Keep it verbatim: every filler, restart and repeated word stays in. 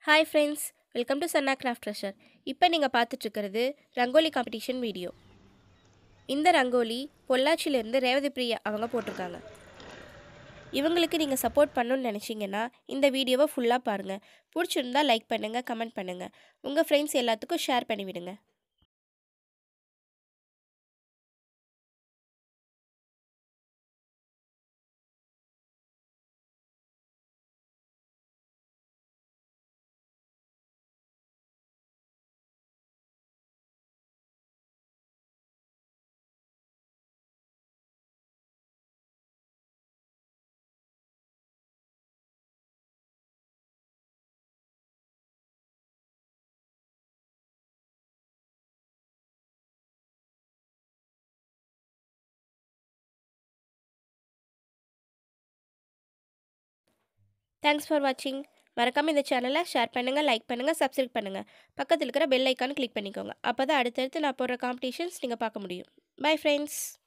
Hi friends, welcome to Sanna Craft Treasure. இப்போ நீங்க பார்த்துட்டு இருக்கிறது ரங்கோலி காம்படிஷன் வீடியோ. இந்த ரங்கோலி பொள்ளாச்சியில இருந்து revathi priya அவங்க போட்டிருக்காங்க. இவங்களுக்கு நீங்க சப்போர்ட் பண்ணனும்னு நினைச்சீங்கன்னா இந்த வீடியோவை ஃபுல்லா பாருங்க. பிடிச்சிருந்தா லைக் பண்ணுங்க, கமெண்ட் பண்ணுங்க. உங்க फ्रेंड्स எல்லாத்துக்கும் ஷேர் பண்ணி விடுங்க. Thanks for watching. மறக்காம இந்த சேனலை ஷேர் பண்ணுங்க, லைக் பண்ணுங்க, சப்ஸ்கிரைப் பண்ணுங்க. பக்கத்துல இருக்கிற பெல் ஐகானை கிளிக் பண்ணிக்கோங்க. அப்பதான் அடுத்தடுத்து நான் போடுற காம்படிஷன்ஸ் நீங்க பார்க்க முடியும். Bye friends.